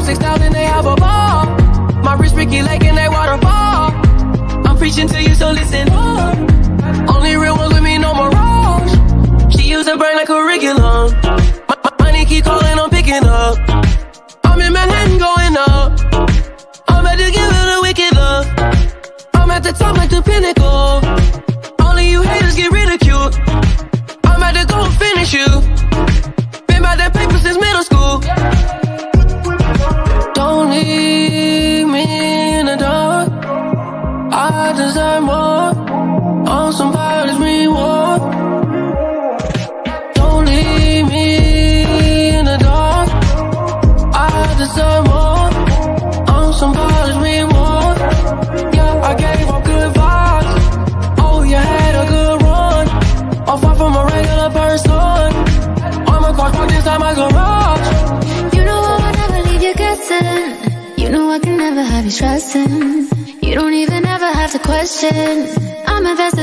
6,000, they have a ball. My wrist Ricky Lake and they waterfall. I'm preaching to you, so listen up. Only real ones with me, no mirage. She used to burn like curriculum. My money keep calling, I'm picking up. I'm in Manhattan going up. I'm about to give it a wicked love. I'm at the top like the pinnacle. Only you haters get ridiculed. I'm about to go and finish you. Been by that paper since middle school. Don't leave me in the dark. I deserve more. On somebody's reward. Don't leave me in the dark. I deserve more. On somebody's reward. Yeah, I gave up good vibes. Oh, you had a good run. I'm far from a regular person. All my cars parked inside my garage. You know I would never leave you guessing. You know I can never have you stressing. You don't even ever have to question. I'm invested